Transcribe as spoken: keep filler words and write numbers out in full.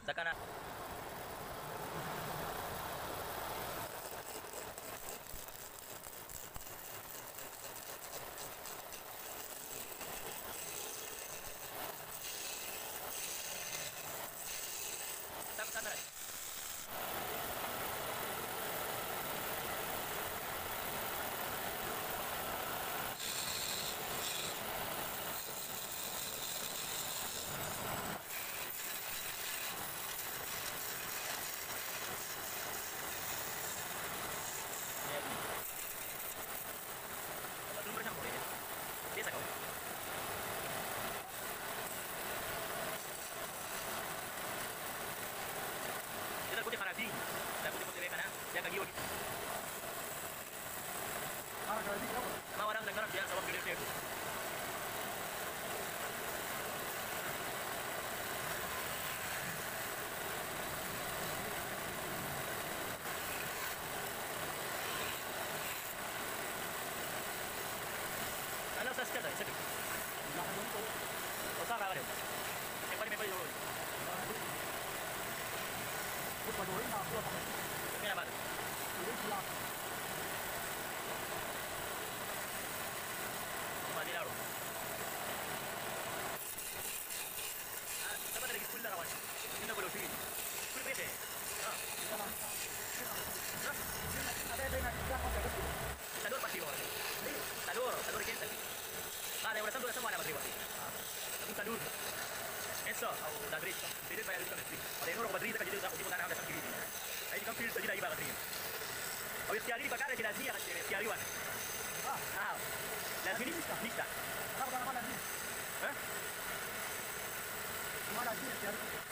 Sakana. Tak sana. Belum bercampur ya. Biasa kau. Kita putih karabi, kita putih putih kanan, dia kaki lagi. Mana karabi apa? Mau orang dengar dia sama video itu. Ano sa skada, isa din. O sa kagad. E pari me pari dulu. Buat padorin na ako. Okay naman. Ini sila. Mali laro. Ah, dapat lagi full lawan. Hindi ko lutuin. Full pwede. Ah, Ada ada nak kita apa tu? talur pasti mo. Talur, talur kita. Ada orang satu sama ada matri. Ang talur. Eso, au da dritta. Dili pa yari tanti. Ada yang orang badrita ka jadi sa ultimo tanah sa kiri. Ay di kampil sa dila iba kadri. Au istiari pa kare jilazia ka dire, istiari wan. Ah, Ah. Lazini nista. apa nama lagi? Hah? Mana lagi?